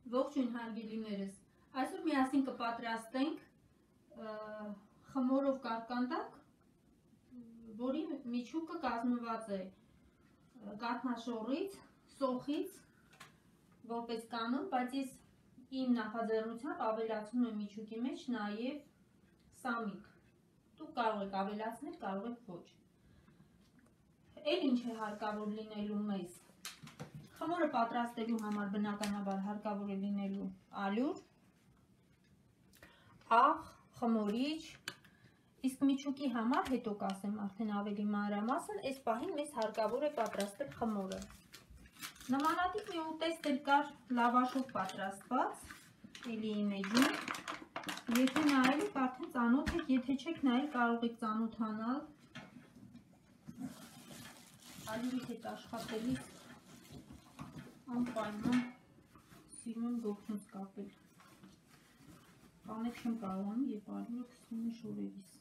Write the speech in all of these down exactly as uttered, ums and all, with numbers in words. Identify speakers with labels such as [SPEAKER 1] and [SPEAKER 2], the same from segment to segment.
[SPEAKER 1] Ողջույն հարգելիներս, այսօր միասին կպատրաստենք խմորով կարկանդակ, որի միջուկը կազմված է կաթնաշոռից, սոխից, որպես կանոն, բայց ես իմ նախաձեռնությամբ ավելացնում եմ միջուկի մեջ նաև սամիկ։ Դուք կարող եք ավելացնել, կարող եք ոչ։ Էլ ինչ է հարկավոր լինելու մեզ։ Խմորը պատրաստելու համար բնականաբար հարկավոր է լինելու ալյուր, աղ, խմորիչ, իսկ միջուկի համար հետո կասեմ արդեն ավելի մանրամասն, այս պահին մեզ հարկավոր է պատրաստել խմորը։ Նմանատիպ մի ուտեստ էլ կար լավաշով պատրաստված, էլի իմ էջում, եթե նայել եք արդեն ծանոթ եք, եթե չեք նայել կարող եք ծանոթանալ ալյուրի հետ աշխատելիս անպայման սիրում եմ գողնուց կապել, կանել չեմ կարողանում, երբ ալյուրը քսվում է շորերիս։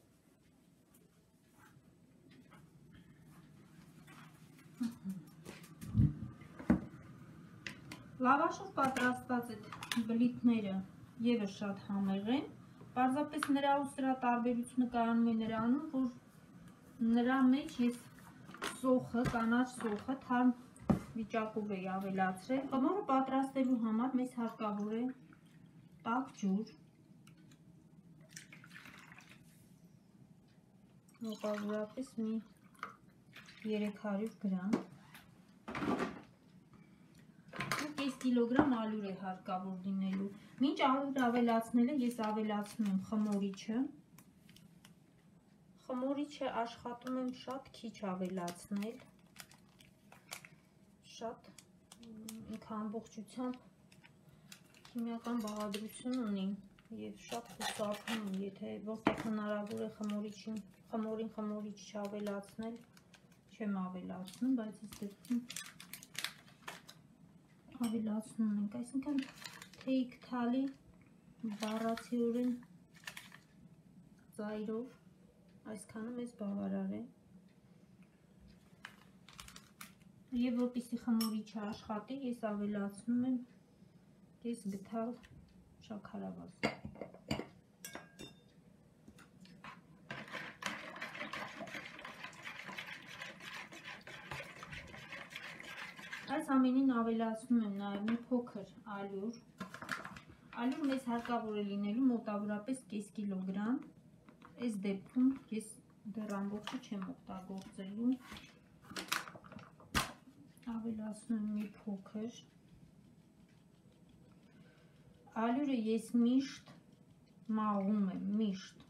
[SPEAKER 1] Լավաշով պատրաստված այդ բլիթները ևս շատ համեղ են, պարզապես նրա ու սրա տարբերությունը կայանում է նրանում, որ նրա մեջ ես սոխը, կանաչ սոխը թարմ վիճակով էի ավելացրել։ Խմորը պատրաստելու համար մեզ հարկավոր է տաք ջուր, մոտավորապես մի երեք հարյուր գրամ, ու կես կիլոգրամ ալյուր է հարկավոր լինելու։ Մինչ ալյուր ավելացնելը ես ավելացնում եմ խմորիչը, խմորիչը աշխատում եմ շատ քիչ ավելացնել, շատ ինքը ամբողջությամբ քիմիական բաղադրություն ունի և շատ խուսափում, եթե որտեղ հնարավոր է խմորիչին, խմորին խմորիչ չավելացնել, չեմ ավելացնում, բայց այս դեպքում ավելացնում ենք, այսինքն թեյք թալի բառացիորեն ծայրով, այսքանը մեզ բավարար է։ Եվ որպեսզի խմորիչը աշխատի, ես ավելացնում եմ կես գթալ շաքարավազ։ Այս ամենին ավելացնում եմ նաև մի փոքր ալյուր։ Ալյուր մեզ հարկավոր է լինելու մոտավորապես կես կիլոգրամ։ Այս դեպքում ես դեռ ամբողջը չեմ օգտագործելու։ Ավելացնում եմ մի փոքր։ Ալյուրը ես միշտ մաղում եմ, միշտ։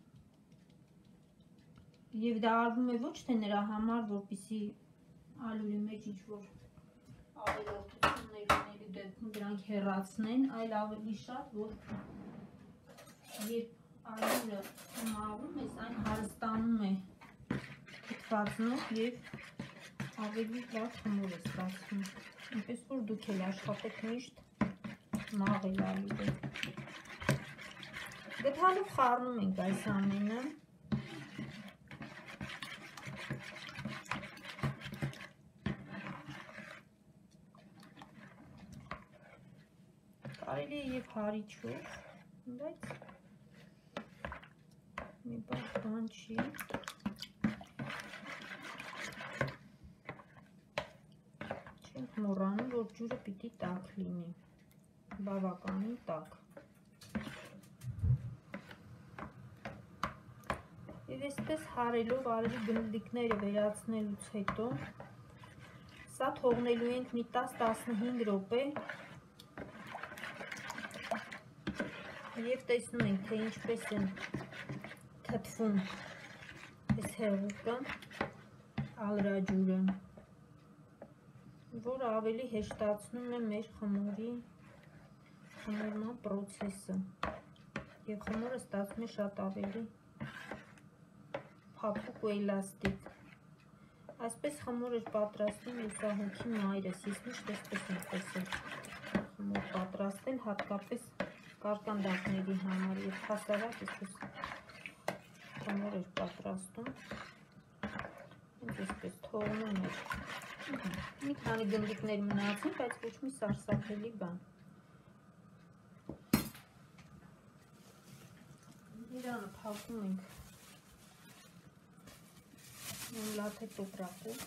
[SPEAKER 1] Եվ դա արվում է ոչ թե նրա համար, որպեսզի ալյուրի մեջ ինչ-որ ավելորդություններ ունելու դեպքում դրանք հեռացնեն, այլ ավելի շատ, որ երբ ալյուրը մաղում ես, այն հարստանում է թթվածնով և ավելի լավ խմոր է ստացվում, այնպես որ դուք էլ աշխատեք միշտ մաղել ալյուրը։ Գդալով խառնում ենք այս ամենը։ Կարելի է և հարիչով, բայց մի բան չի։ Չենք մոռանում, որ ջուրը պիտի տաք լինի, բավականին տաք։ Եվ այսպես հարելով արևի գնդիկները վերացնելուց հետո, սա թողնելու ենք մի տաս-տասնհինգ րոպե և տեսնում ենք, թե ինչպես են թթվում այս հեղուկը, ալրաջուրը, որ ավելի հեշտացնում է մեր խմորի խմորման պրոցեսը և խմորը ստացվում է շատ ավելի փափուկ ու էլաստիկ։ Այսպես խմոր էր պատրաստում լուսահոգի մայրս, ես միշտ այսպես եմ տեսել խմոր պատրաստել, հատկապես կարկանդակների համար և հասարակ այսպես խմոր էր պատրաստում, հենց այսպես թողնում էր։ Մի քանի գնդիկներ մնացին, բայց ոչ մի սարսափելի բան։ Իրանը փակում ենք լաթե տոպրակով։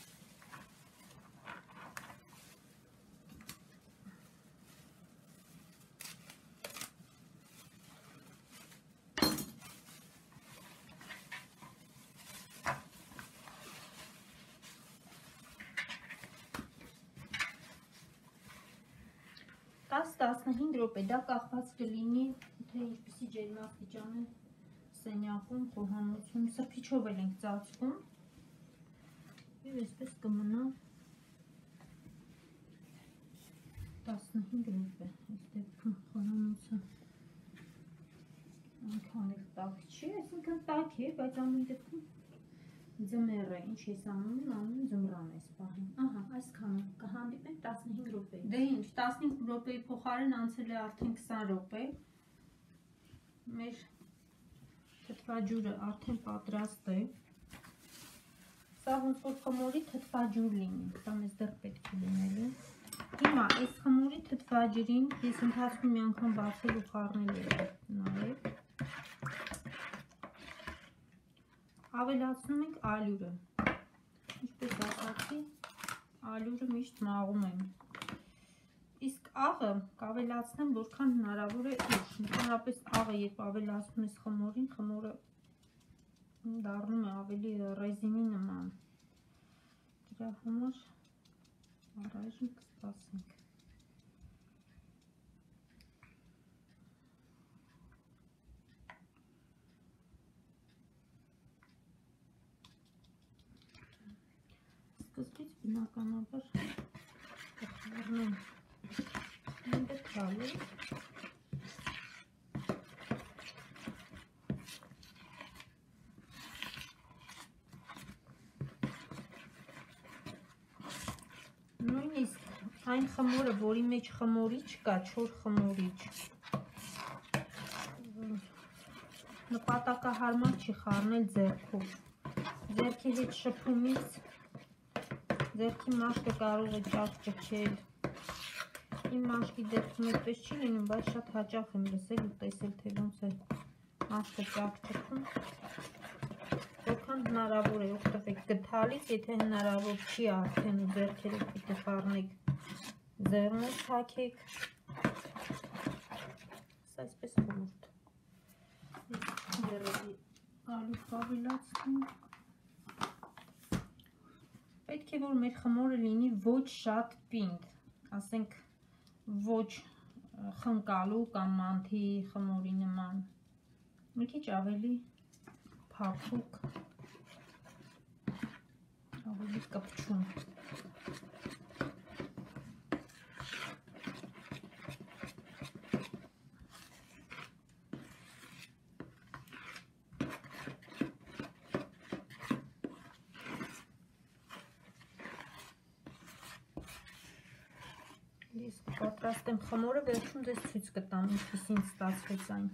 [SPEAKER 1] տասը տասնհինգ րոպե, դա կախված կլինի, թե ինչպիսի ջերմաստիճան է սենյակում, խոհանոցում, սրբիչով էլ ենք ծածկում և այսպես կմնա տասնհինգ րոպե, այս դեպքում խոհանոցը այնքան էլ տաք չի, այսինքն տաք է, բայց ամեն դեպքում ձմեռ է, ինչ ես անում, անում ձմռան ես պահում, ահա, այսքանը, կհանդիպենք տասնհինգ րոպե։ Դե ինչ, տասնհինգ րոպեի փոխարեն անցել է արդեն քսան րոպե, մեր թթվաջուրը արդեն պատրաստ է, սա ոնց որ խմորի թթվաջուր լինի, դա մեզ դեռ պետք է լինելու։ Հիմա այս խմորի թթվաջրին ես ընթացքում մի անգամ բացել ու խառնել եմ նաև։ Ավելացնում ենք ալյուրը, ինչպես ասացի, ալյուրը միշտ մաղում եմ, իսկ աղը կավելացնեմ որքան հնարավոր է ուշ, ընդհանրապես աղը երբ ավելացնում ես խմորին, խմորը դառնում է ավելի ռեզինի նման, դրա համար առայժմ կսպասենք։ Սկզբից բնականաբար կխառնեմ ինքը թալը, նույնիսկ այն խմորը, որի մեջ խմորիչ կա, չոր խմորիչ, նպատակահարմար չի խառնել ձեռքով, ձեռքի հետ շփումից ձեռքի մաշկը կարող է ճարկ ճքել, իմ մաշկի դեպքում այդպես չի լինում, բայց շատ հաճախ եմ լսել ու տեսել, թե ոնց է մաշկը ճարկ ճքում, որքան հնարավոր է օգտվեք գդալից, եթե հնարավոր չի արդեն ու ձեռքերով պիտի խառնեք, ձեռնով թաքեք, սա այսպես խորհուրդ, երևի ալյուր կավելացնում, պետք է որ մեր խմորը լինի ոչ շատ պինդ, ասենք ոչ խնկալու կամ մանթի խմորի նման, մի քիչ ավելի փափուկ, ավելի կպչուն։ Ես կպատրաստեմ խմորը, վերջում ձեզ ցույց կտամ, ինչպիսին ստացվեց այն։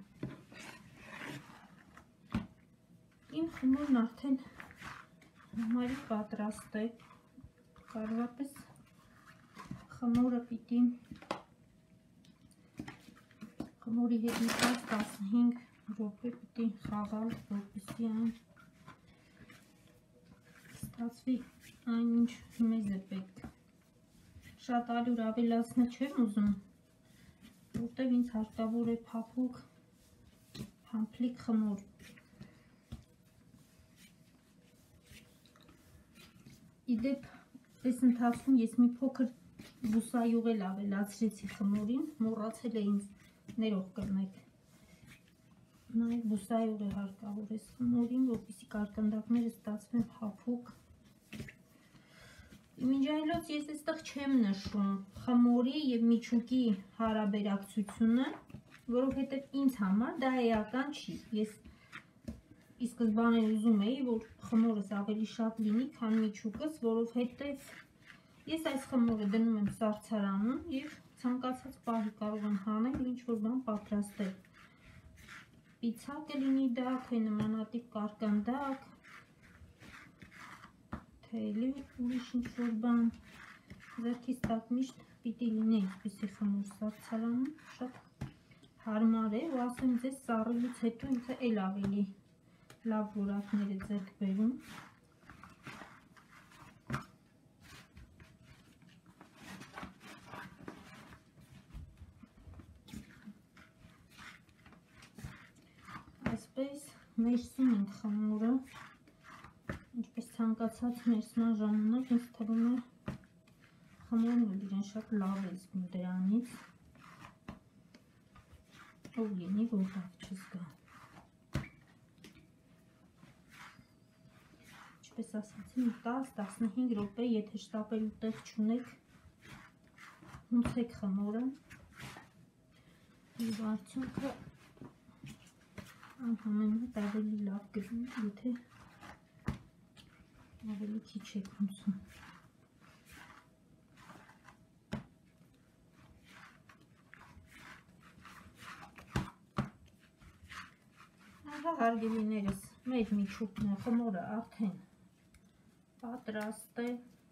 [SPEAKER 1] Իմ խմորն արդեն համարի պատրաստ է, կարևորապես խմորը պիտի խմորի հետ մի տասնհինգ րոպե պիտի խաղալ, որպեսզի այն ստացվի այն ինչ մեզ է պետք։ Շատ ալյուր ավելացնել չեմ ուզում, որտեղ ինձ հարկավոր է փափուկ, փամփլիկ խմոր։ Իդեպ, այս ընթացքում ես մի փոքր բուսայուղ էլ ավելացրեցի խմորին, մոռացել է ինձ ներող կրնեք։ Նաև բուսայուղ է հարկավոր այս խմորին, որպեսզի կարկանդակները ստացվեն փափուկ։ Մինչ այլոց ես այստեղ չեմ նշում խմորի և միջուկի հարաբերակցությունը, որովհետև ինձ համար դա էական չի։ Ես ի սկզբանե ուզում էի, որ խմորս ավելի շատ լինի, քան միջուկս, որովհետև ես այս խմորը դնում եմ սառցարանում և ցանկացած պահի կարող եմ հանել ու ինչ-որ բան պատրաստել։ Պիցցա կլինի դա, թե նմանատիպ կարկանդակ, թե էլի ուրիշ ինչ-որ բան, ձեռքիս տակ միշտ պիտի լինի այսպիսի խմոր սառցարանում, շատ հարմար է ու ասեմ ձեզ սառելուց հետո ինքը էլ ավելի լավ որակներ է ձեռք բերում։ Այսպես ներսում ենք խմորը, ինչպես ցանկացած ներսման ժամանակ ինձ թվում է խմորն ու իրեն շատ լավ է զգում դրանից, ով լինի, որ լավ չզգա։ Ինչպես ասացի, տասը տասնհինգ րոպե, եթե շտապելու տեղ չունեք, հունցեք խմորը և արդյունքը անհամեմատ ավելի լավ կլինի, եթե ավելի քիչ եք հունցում։ Հարգելիներս, մեր միջուկն է, խմորը արդեն պատրաստ է։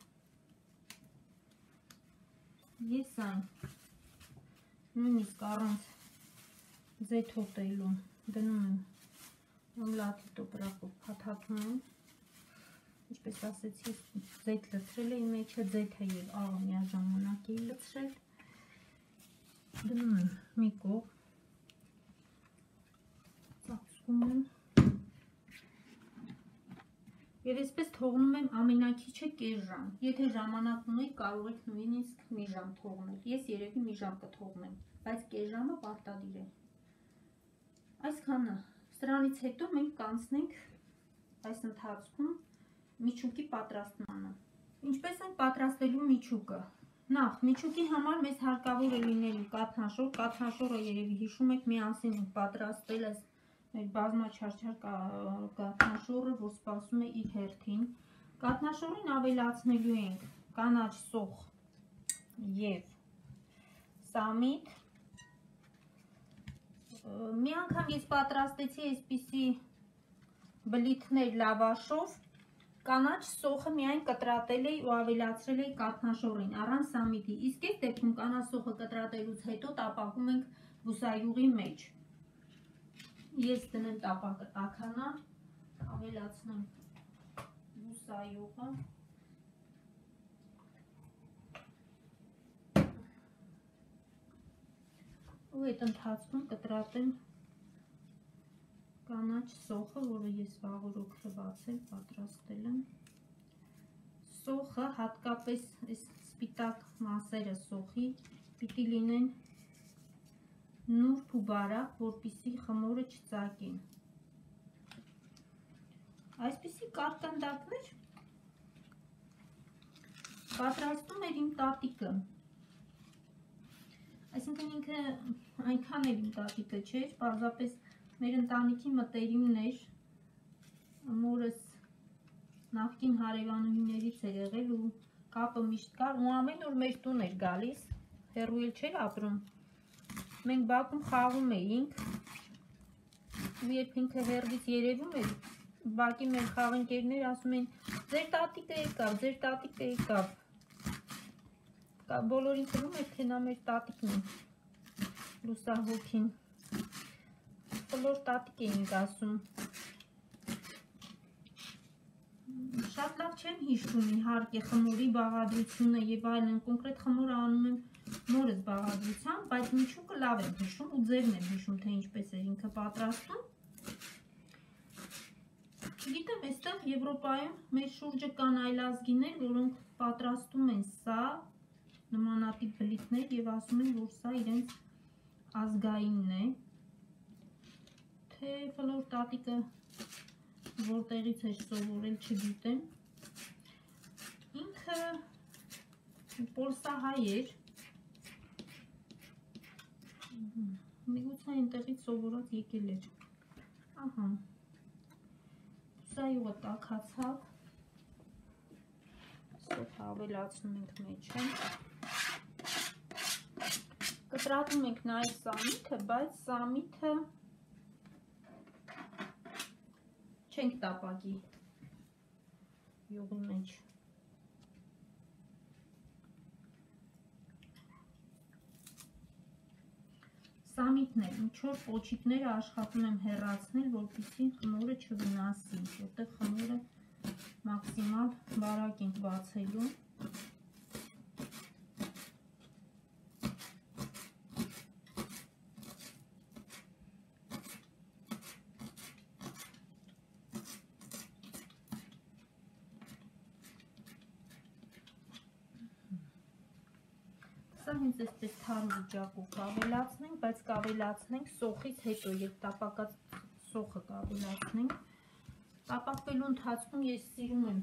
[SPEAKER 1] Ես այն նույնիսկ առանց ձեթ հոտելու դնում եմ օմլատի տոպրակով փաթաթում եմ, ինչպես ասեցի, ձեթ լցրել էի մեջը, ձեթը և աղը միաժամանակ էի լցրել, դնում եմ մի կողմ, ծածկում եմ և այսպես թողնում եմ ամենակիչը կես ժամ, եթե ժամանակ ունեք կարող եք նույնիսկ մի ժամ թողնել, ես երևի մի ժամ կթողնեմ, բայց կես ժամը պարտադիր է։ Այսքանը, սրանից հետո մենք կանցնենք այս ընթացքում միջուկի պատրաստմանը։ Ինչպես ենք պատրաստելու միջուկը։ Նախ, միջուկի համար մեզ հարկավոր է լինելու կաթնաշոր, կաթնաշորը երևի հիշում եք միասին ենք պատրաստել այս մեր բազմաչարչար կաթնաշորը, որ սպասում է իր հերթին։ Կաթնաշորին ավելացնելու ենք կանաչ սոխ և սամիտ։ Մի անգամ ես պատրաստեցի այսպիսի բլիթներ լավաշով, կանաչ սոխը միայն կտրատել էի ու ավելացրել էի կաթնաշորին, առանց սամիտի, իսկ այս դեպքում կանաչ սոխը կտրատելուց հետո տապակում ենք բուսայուղի մեջ։ Ես դնեմ տապակը տաքանա, ավելացնեմ բուսայուղը։ Ու այդ ընթացքում կտրատեմ կանաչ սոխը, որը ես վաղուր օգտվածել, պատրաստել եմ։ Սոխը, հատկապես այս սպիտակ մասերը սոխի, պիտի լինեն նուրբ ու բարակ, որպեսզի խմորը չծակեն։ Այսպիսի կարկանդակներ պատրաստում էր իմ տատիկը։ Այսինքն ինքը այնքան էլ իմ տատիկը չէր, պարզապես մեր ընտանիքի մտերիմն էր, մորս նախկին հարևանուհիներից էր եղել ու կապը միշտ կար ու ամեն օր մեր տուն էր գալիս, հեռու էլ չէր ապրում։ Մենք բակում խաղում էինք ու երբ ինքը հեռվից երևում էր, բակի մեր խաղընկերներ ասում էին ձեր տատիկը եկավ, ձեր տատիկը եկավ։ Բոլորին թվում էր, թե նա մեր տատիկն է, լուսահոգին։ Բոլոր տատիկ էինք ասում։ Շատ լավ չեմ հիշում իհարկե խմորի բաղադրությունը և այլն, կոնկրետ խմորը անում եմ մորս բաղադրությամբ, բայց միջուկը լավ եմ հիշում ու ձևն եմ հիշում, թե ինչպես էր ինքը պատրաստում։ Գիտեմ, այստեղ Եվրոպայում մեր շուրջը կան այլազգիներ, որոնք պատրաստում են սա, նմանատիպ բլիթներ և ասում են, որ սա իրենց ազգայինն է, թե ֆլոր տատիկը որտեղից էր սովորել չգիտեմ։ Ինքը պոլսահայ էր, միգուցե այնտեղից սովորած եկել էր։ Ահա, բուսայուղը տաքացավ, սոխը ավելացնում ենք մեջը, կտրատում ենք նաև սամիթը, բայց սամիթը չենք տապակի յուղի մեջ։ Սամիտներ, ինչ-որ պոչիկները աշխատում եմ հեռացնել, որպեսզի խմորը չվնասի, որտեղ խմորը մաքսիմալ բարակ ենք բացելու։ Սա հենց այսպես թարմ վիճակով կավելացնենք, բայց կավելացնենք սոխից հետո, երբ տապակած սոխը կավելացնենք։ Տապակվելու ընթացքում ես սիրում եմ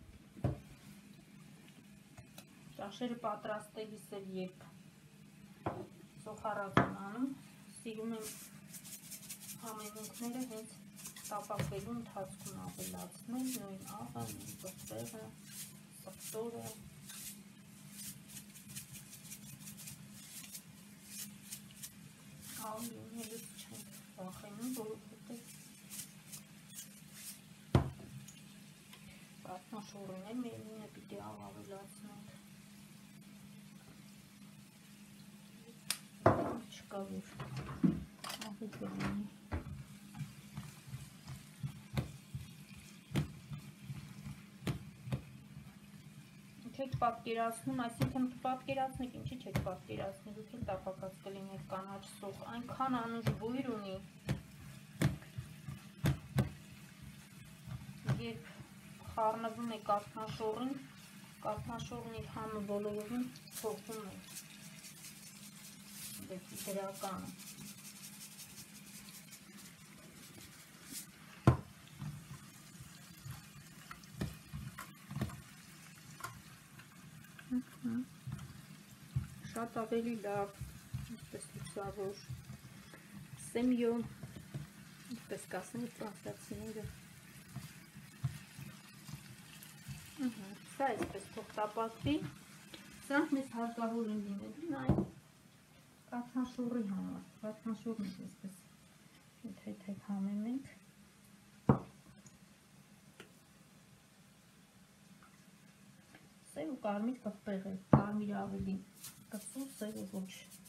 [SPEAKER 1] ճաշերը պատրաստելիս էլ երբ սոխառակ եմ անում, սիրում եմ համեմունքները հենց տապակվելու ընթացքում ավելացնել, նույն աղը, նույն պղպեղը, սխտորը։ Ալինելուց չենք վախենում, որովհետև կաթնաշորին է, միևնույնն է պիտի աղ ավելացնենք։ Չկա որ աղի կլինի։ Չեք պատկերացնում, այսինքն պատկերացնեք, ինչի չեք պատկերացնի, դուք էլ տապակած կլինեք կանաչ սոխ, այնքան անուշ բույր ունի, երբ խառնվում է կաթնաշորին, կաթնաշորն իր համը բոլորովին փոխում է դեպի դրականը։ Շատ ավելի լավ, ինչպես լուսավոր, սեմյո, ինչպես կասեն ֆրանսիացիները։ Սա այսպես թող տապակվի, սրանք մեզ հարկավոր են լինելու նաև կաթնաշորի համար, կաթնաշորն այսպես հետ-հետ համեմ ենք։ Սև ու կարմիր պղպեղ է, կարմիրը ավելի կծու, սևը ոչ։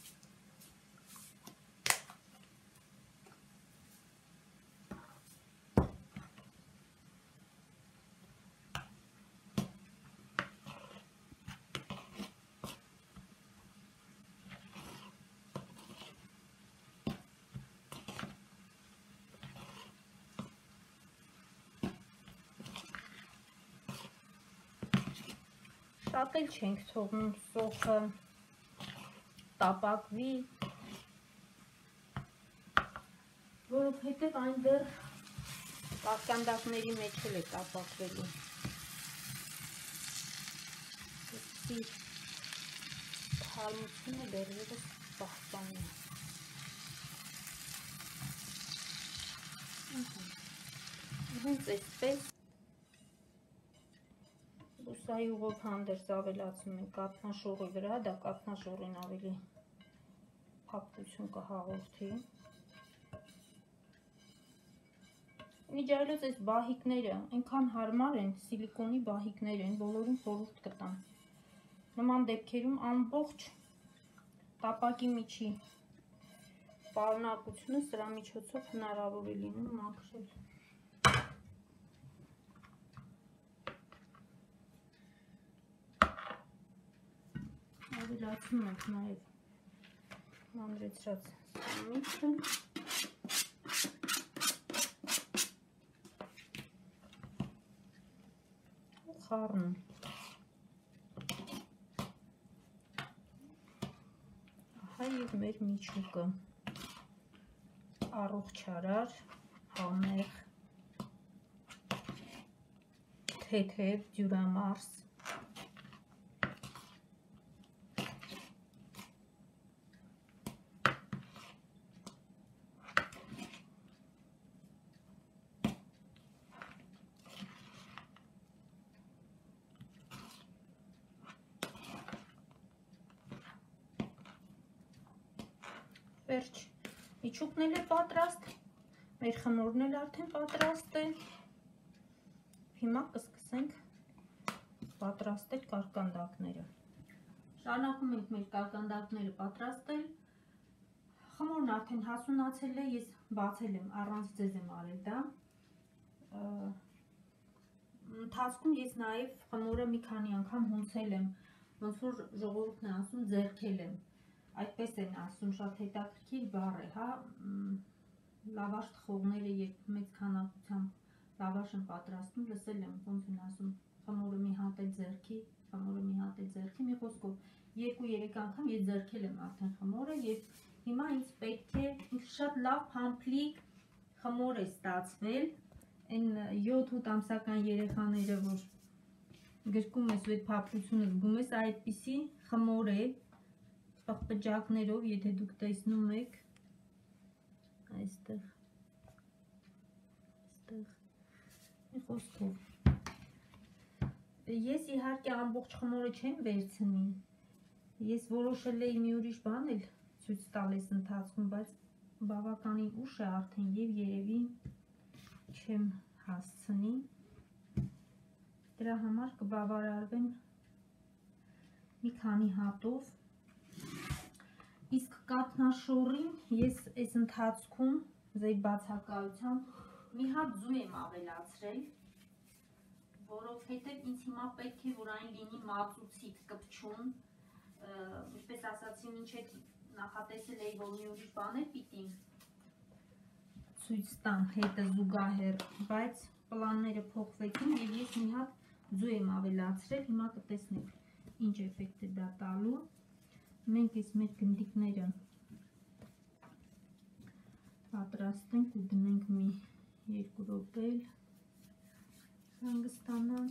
[SPEAKER 1] Շատ էլ չենք թողնում սոխը տապակվի, որովհետև այն դեռ կարկանդակների մեջ էլ է տապակվելու։ Այսի թարմությունը դեռևս պահպանի է։ Հենց այսպես լուսայուղով հանդերձ ավելացնում ենք կաթնաշորի վրա, դա կաթնաշորին ավելի փափկություն կհաղորդի։ Միջայլոց այս բահիկները այնքան հարմար են, սիլիկոնի բահիկներ են, բոլորին խորհուրդ կտամ։ Նման դեպքերում ամբողջ տապակի միջի պարունակությունը սրա միջոցով հնարավոր է լինում մաքրել։ Ավելացնում ենք նաև մանրեցրած սամիքը։ Ու խառնում։ Ահա և մեր միջուկը առողջարար, համեղ, թեթև, դյուրամարս։ Վերջ, միջուկն էլ է պատրաստ, մեր խմորն էլ արդեն պատրաստ է, հիմա կսկսենք պատրաստել կարկանդակները։ Շարունակում ենք մեր կարկանդակները պատրաստել, Խմորն արդեն հասունացել է, ես բացել եմ, առանց ձեզ եմ արել դա։ Ընթացքում ես նաև խմորը մի քանի անգամ հունցել եմ, ոնց որ ժողովուրդն է ասում, ձեռքել եմ։ Այդպես են ասում, շատ հետաքրքիր բառ է, հա, լավաշ թխողները, երբ մեծ քանակությամբ լավաշ են պատրաստում, լսել եմ, ոնց են ասում, խմորը մի հատ է ձեռքի, խմորը մի հատ է ձեռքի, մի խոսքով, երկու-երեք անգամ ես ձեռքել եմ արդեն խմորը եւ հիմա ինձ պետք է ինձ շատ լավ փամփլիկ խմոր է ստացվել, այն յոթ-ութ ամսական երեխաները, որ գրկում ես ու այդ փափլությունը զգում ես, այդպիսի խմոր է, պղպջակներով, եթե դուք տեսնում եք, այստեղ, այստեղ, մի խոսքով, ես իհարկե ամբողջ խմորը չեմ վերցնի, ես որոշել էի մի ուրիշ բան էլ ցույց տալ ես ընթացքում, բայց բավականին ուշ է արդեն եւ երևի չեմ հասցնի, դրա համար կբավարարվեմ մի քանի հատով, իսկ կաթնաշոռին ես այս ընթացքում ձեր բացակայությամբ մի հատ ձու եմ ավելացրել, որովհետև ինձ հիմա պետք է, որ այն լինի մածուցիկ կպչուն, ինչպես ասացի, մինչև նախատեսել էի, որ մի ուրիշ բաներ պիտի ցույց տամ հետը զուգահեռ, բայց պլանները փոխվեցին եւ ես մի հատ ձու եմ ավելացրել, հիմա կտեսնեք ինչ էֆեկտ է դա տալու։ Մենք այս մեր գնդիկները պատրաստենք ու դնենք մի երկու րոպե հանգստանան։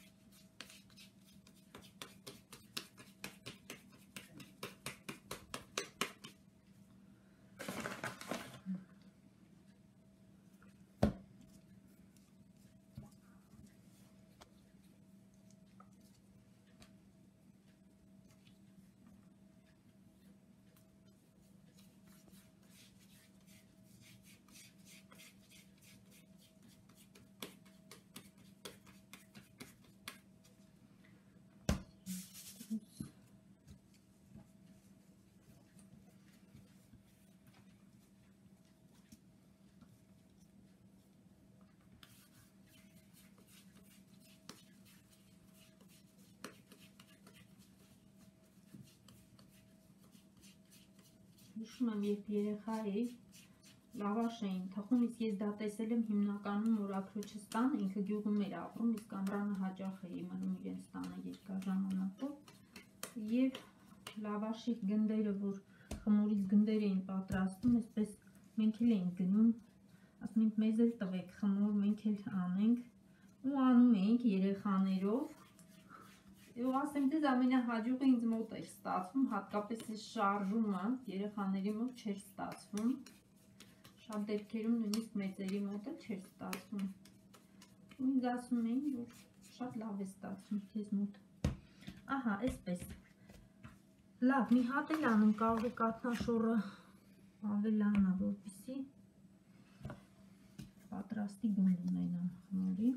[SPEAKER 1] Հիշում եմ, երբ երեխա էի, լավաշ էին թխում, իսկ ես դա տեսել եմ հիմնականում որ աքրոջս տան, ինքը գյուղում էր ապրում, իսկ ամռանը հաճախ էի մնում իրենց տանը երկար ժամանակով, եւ լավաշի գնդերը, որ խմորից գնդեր էին պատրաստում, այսպես մենք էլ էինք գնում, ասում ենք մեզ էլ տվեք խմոր, մենք էլ անենք, ու անում էինք երեխաներով, ու ասեմ դեզ ամենահաջողը ինձ մոտ էր ստացվում, հատկապես այս շարժումը երեխաների մոտ չէր ստացվում, շատ դեպքերում նույնիսկ մեծերի մոտ էլ չէր ստացվում, ու ինձ ասում էին, որ շատ լավ է ստացվում քեզ մոտ, ահա, այսպես, լավ, մի հատ էլ անում, կարող է կաթնաշոռը ավելանա, որպեսզի պատրաստի գույն ունենա խմորի։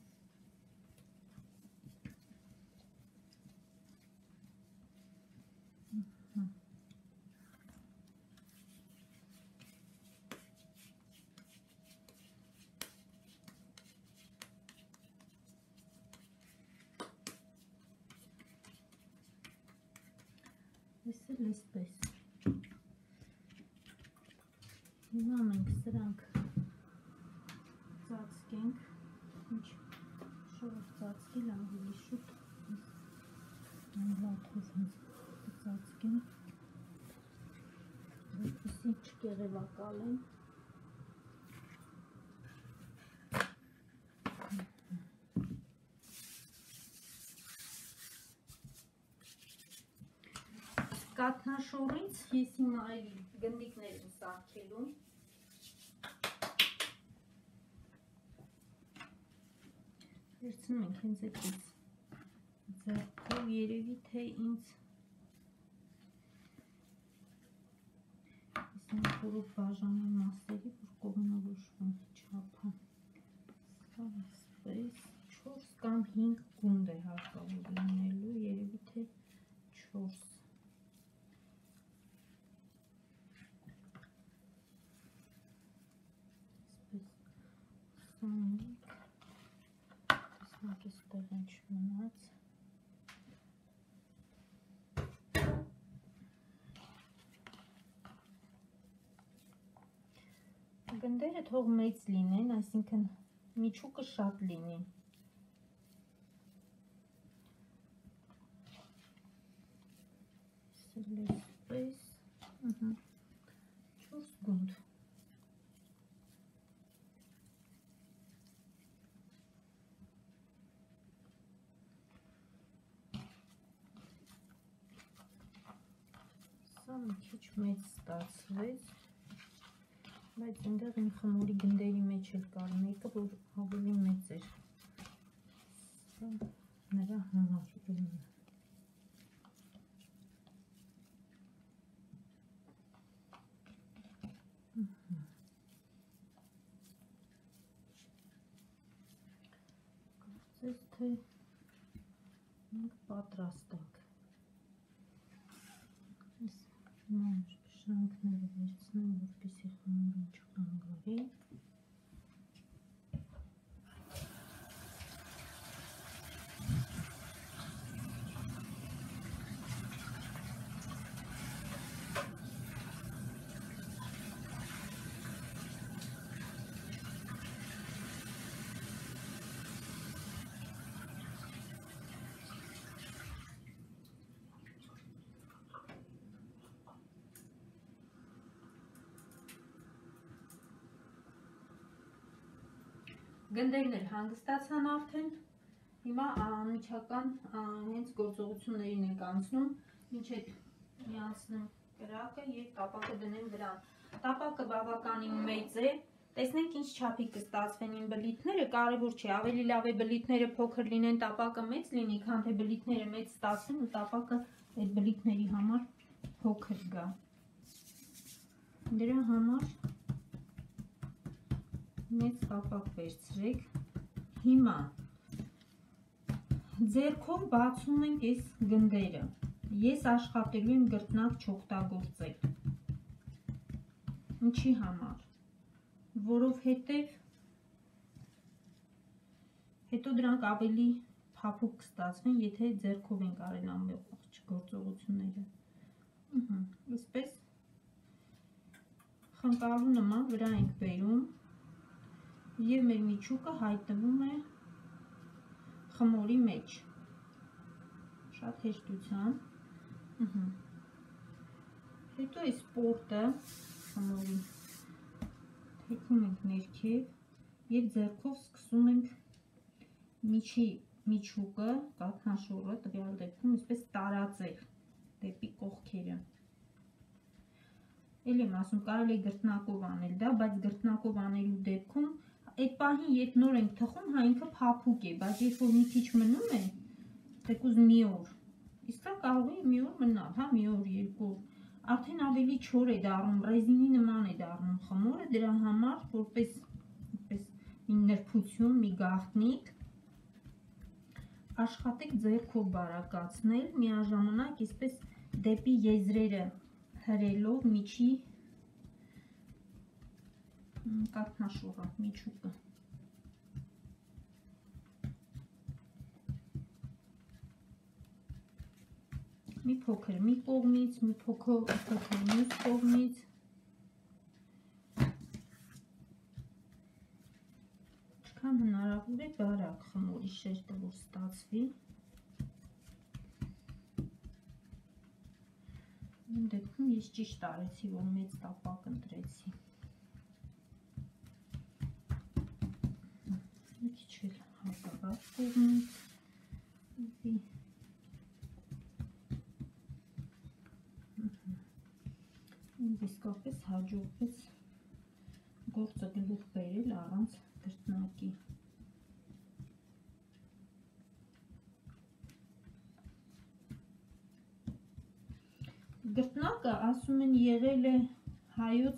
[SPEAKER 1] Ես էլ այսպես, հիմա մենք սրանք ծածկենք, ինչ շորով ծածկել ավելի շուտ, անլաթով հենց ծածկեմ, որպեսզի չկեղևակալեն։ Կաթնաշոռից ես հիմա այլ գնդիկներ եմ սարքելու, վերցնում ենք հենց այդպես ձեռքով, երևի թե ինձ ես մի խորով բաժանեմ մասերի, որ կողմնորոշվում չափը, սա այսպես, չորս կամ հինգ գունդ է հարկավոր լինելու, երևի թե չորս, Այստեղ ինչ մնաց։ Գնդերը թող մեծ լինեն, այսինքն միջուկը շատ լինի։ Սելեսպես, չորս գունդ։ Սա մի քիչ մեծ ստացվեց, բայց այնտեղ իմ խմորի գնդերի մեջ էլ կար մեկը, որ ավելի մեծ էր։ Սա նրա համար է։ Կարծես թե մենք պատրաստ ենք։ Մանր շրանքները վերցնեմ, որպեսզի խմորին չխանգարի։ Գնդերն էլ հանգստացան արդեն, հիմա անմիջական հենց գործողություններին ենք անցնում, մինչև միացնեմ կրակը և տապակը դնեմ վրան։ Տապակը բավականին մեծ է, տեսնենք ինչ չափի կստացվեն իմ բլիթները, կարևոր չէ, ավելի լավ է բլիթները փոքր լինեն, տապակը մեծ լինի, քան թե բլիթները մեծ ստացվեն ու տապակը այդ բլիթների համար փոքր գա։ Դրա համար մեծ տապակ վերցրեք, հիմա ձեռքով բացում ենք այս գնդերը, ես աշխատելու եմ գրտնակ չօգտագործել, ինչի համար, որովհետև հետո դրանք ավելի փափուկ կստացվեն, եթե ձեռքով ենք արել ամբողջ գործողությունները, այսպես խնկալու նման վրա ենք բերում և մեր միջուկը հայտնվում է խմորի մեջ, շատ հեշտությամբ, հետո այս պորտը խմորի թեքում ենք ներքև և ձեռքով սկսում ենք միջի միջուկը, կաթնաշոռը տվյալ դեպքում այսպես տարածել դեպի կողքերը։ Էլ եմ ասում, կարելի է գրտնակով անել դա, բայց գրտնակով անելու դեպքում այդ պահին, երբ նոր ենք թխում, հա ինքը փափուկ է, բայց երբ որ մի քիչ մնում է, թեկուզ մի օր, իսկ դա կարող է մի օր մնալ, հա մի օր, երկու օր, արդեն ավելի չոր է դառնում, ռեզինի նման է դառնում խմորը, դրա համար որպես մի նրբություն, մի գաղտնիք, աշխատեք ձեռքով բարակացնել, միաժամանակ այսպես դեպի եզրերը հրելով միջի կաթնաշոռը, միջուկը։ Մի փոքր մի կողմից, մի փոքր մյուս կողմից։ Ինչքան հնարավոր է բարակ խմորի շերտը, որ ստացվի։ Իմ դեպքում ես ճիշտ արեցի, որ մեծ տապակ ընտրեցի։ Մի քիչ էլ հակառակ կողմից։ Իսկապես հաջողվեց գործը գլուխ բերել առանց գրտնակի։ Գրտնակը, ասում են, եղել է հայոց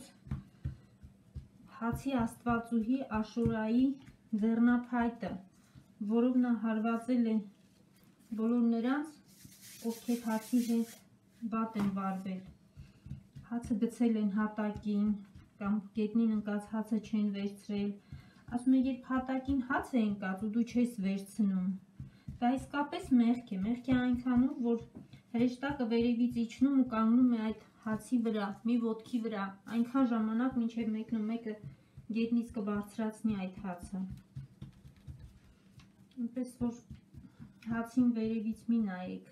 [SPEAKER 1] հացի աստվածուհի Աշուրայի ձեռնափայտը, որով նա հարվածել է բոլոր նրանց, ովքեր հացի հետ վատ են վարվել։ Հացը գցել են հատակին, կամ գետնին ընկած հացը չեն վերցրել, ասում է, երբ հատակին հաց է ընկած ու դու չես վերցնում, դա իսկապես մեղք է, մեղք է այնքանում, որ հրեշտակը վերևից իջնում ու կանգնում է այդ հացի վրա, մի ոտքի վրա, այնքան ժամանակ մինչև մեկն ու մեկը գետնից կբարձրացնի այդ հացը։ Այնպես որ հացին վերևից մի նայեք։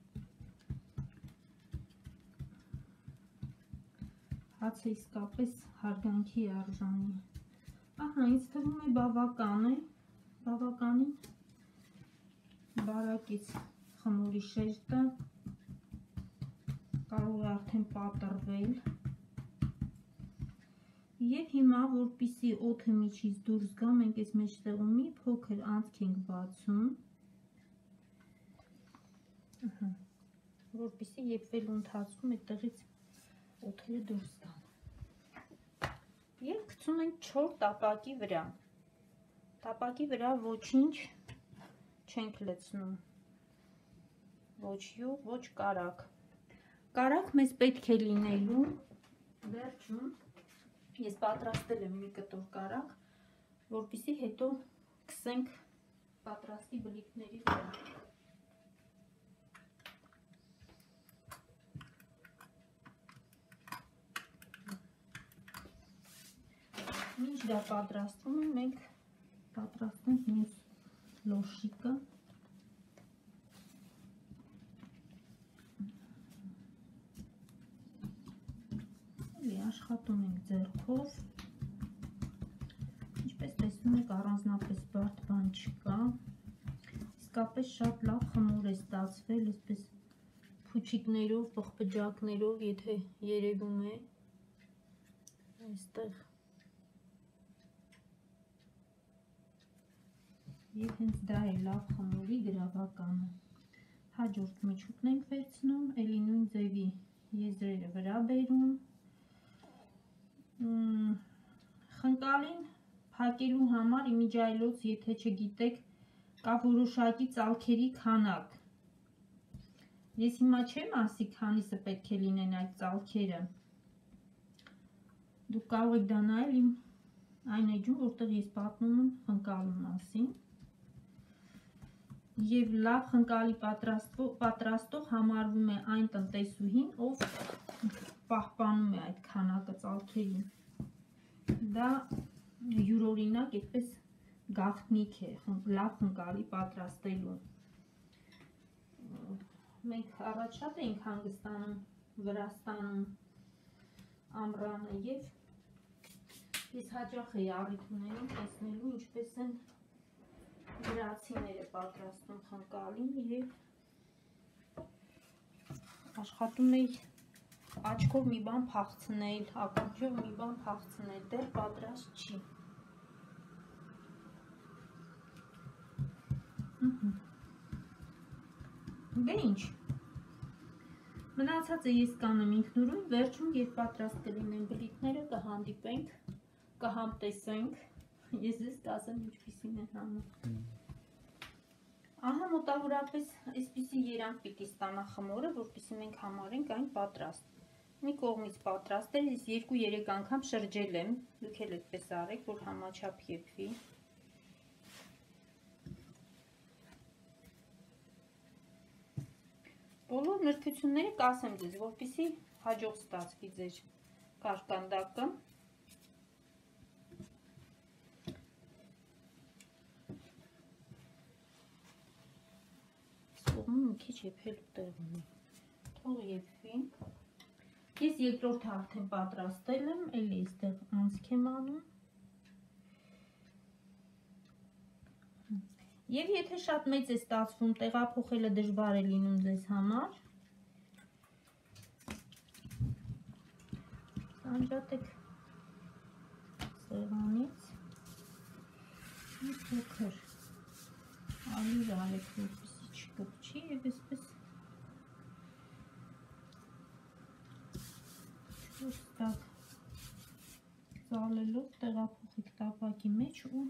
[SPEAKER 1] Հացը իսկապես հարգանքի արժանի։ Ահա, ինձ թվում է բավական է, բավականին բարակից խմորի շերտը, կարող է արդեն պատրվել։ Եվ հիմա, որպեսզի օդը միջից դուրս գա, մենք այս մեջտեղում մի փոքր անցք ենք բացում, որպեսզի եփվելու ընթացքում այդտեղից օդերը դուրս գան։ Եվ գցում ենք չոր տապակի վրա։ Տապակի վրա ոչինչ չենք լցնում, ոչ յուղ, ոչ կարագ։ Կարագ մեզ պետք է լինելու, վերջում ես պատրաստել եմ մի կտոր կարագ, որպեսզի հետո քսենք պատրաստի բլիթների վրա։ Մինչ դա պատրաստվում է, մենք պատրաստենք մյուս լոշիկը։ Աշխատում ենք ձեռքով, ինչպես տեսնում եք, առանձնապես բարդ բան չկա, իսկապես շատ լավ խմոր է ստացվել, այսպես փուչիկներով, պղպջակներով, եթե երևում է, այստեղ, և հենց դա է լավ խմորի գրավականը։ Հաջորդ միջուկն ենք վերցնում, էլի նույն ձևի եզրերը վրա բերում, խնկալին փակելու համար իմիջիայլոց, եթե չգիտեք, կա որոշակի ծալքերի քանակ։ Ես հիմա չեմ ասի, քանիսը պետք է լինեն այդ ծալքերը։ Դուք կարող եք դա նայել իմ այն էջում, որտեղ ես պատմում եմ խնկալու մասին։ Եվ լավ խնկալի պատրաստող համարվում է այն տնտեսուհին, ով պահպանում է այդ քանակը ծալքերին։ Դա յուրօրինակ այդպես գաղտնիք է լավ խնկալի պատրաստելու։ Մենք առաջ շատ էինք հանգստանում Վրաստանում ամռանը և ես հաճախ էի առիթ ունենում տեսնելու ինչպես են վրացիները պատրաստում խնկալին և աշխատում էի աչքով մի բան փախցնել, ականջով մի բան փախցնել, դեռ պատրաստ չի։ Դե ինչ, մնացածը ես կանեմ ինքնուրույն, վերջում երբ պատրաստ կլինեն բլիթները կհանդիպենք, կհամտեսենք, ես ձեզ կասեմ ինչպիսին են հանում։ Ահա մոտավորապես այսպիսի երանգ պիտի ստանա խմորը, որպեսզի մենք համարենք այն պատրաստ։ Մի կողմից պատրաստ է, ես երկու-երեք անգամ շրջել եմ, դուք էլ այդպես արեք, որ համաչափ եփվի։ Բոլոր նրբությունները կասեմ ձեզ, որպեսզի հաջող ստացվի ձեր կարկանդակը։ Սողմում մի քիչ եփելու տեղ ունի, թող եփվի։ Ես երկրորդը արդեն պատրաստել եմ, էլի այստեղ անցք եմ անում։ Եվ եթե շատ մեծ է ստացվում, տեղափոխելը դժվար է լինում ձեզ համար, անջատեք սեղանից, մի փոքր ալյուր արեք, որպեսզի չկպչի և այսպես չոստակ ծալելով տեղափոխեք տապակի մեջ ու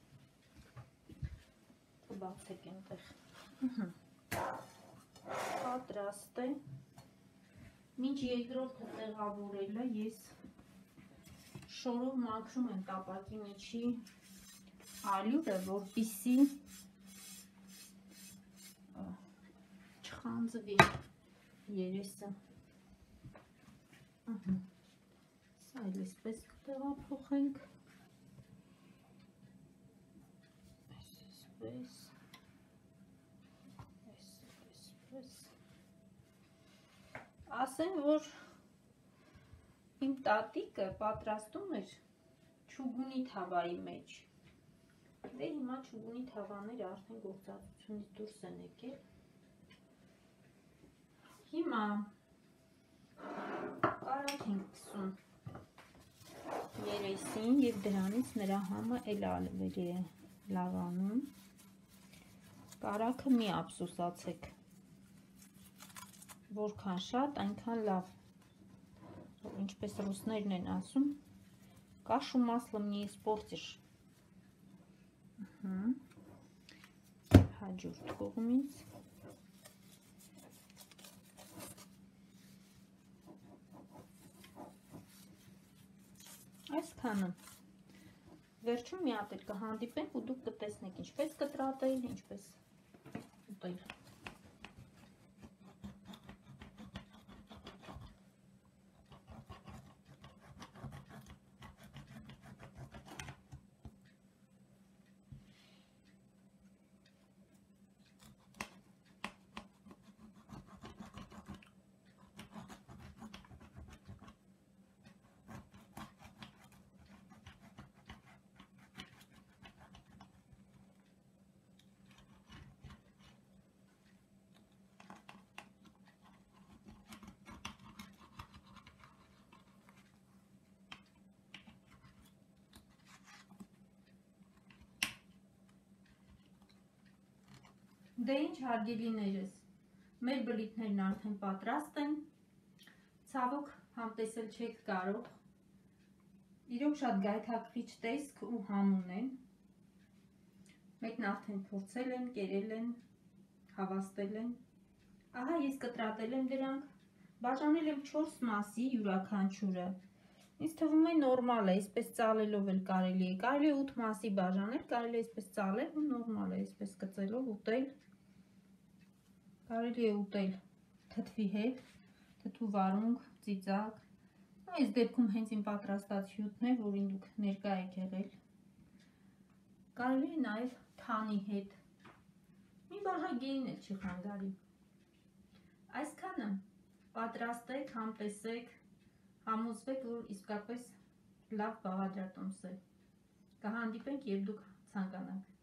[SPEAKER 1] բացեք այնտեղ։ Պատրաստ է։ Մինչ երկրորդը տեղավորելը ես շորով մաքրում եմ տապակի միջի ալյուրը, որպիսի չխանձվի երեսը։ Սա էլ էսպես կտեղափոխենք։ Էսպես, էսպես։ Ասեմ, որ իմ տատիկը պատրաստում էր չուգունի թավայի մեջ։ Դե հիմա չուգունի թավաները արդեն գործածությունից դուրս են եկել։ Հիմա կարակ ենք քսում երեսին և դրանից նրա համը էլ ավելի է լավանում։ Կարակը մի ափսոսացեք, որքան շատ, այնքան լավ։ Ինչպես ռուսներն են ասում, կաշու մասլом не испортишь։ Հաջորդ կողմից այսքանը։ Վերջում մի հատ էլ կհանդիպենք ու դուք կտեսնեք ինչպես կտրատել, ինչպես ուտել։ Դե ինչ հարգելիներս, մեր բլիթներն արդեն պատրաստ են, ցավոք համտեսել չեք կարող, իրոք շատ գայթակղիչ տեսք ու համ ունեն, մեկն արդեն փորձել են, կերել են, հավաստել են, ահա ես կտրատել եմ դրանք, բաժանել եմ չորս մասի յուրաքանչյուրը, ինձ թվում է նորմալ է, այսպես ծալելով էլ կարելի է, կարելի է ութ մասի բաժանել, կարելի է այսպես ծալել ու նորմալ է, այսպես կծելով ուտել, կարելի է ուտել թթվի հետ, թթու վարունգ, ծիծակ, այս դեպքում հենց իմ պատրաստած հյութն է, որին դուք ներկա եք եղել, կարելի է նաև թանի հետ, մի բաժագեին էլ չի խանգարի, այսքանը պատրաստեք, համտեսեք, համոզվեք, որ իսկապես լավ բաղադրատոմս է, կհանդիպենք, երբ դուք ցանկանաք։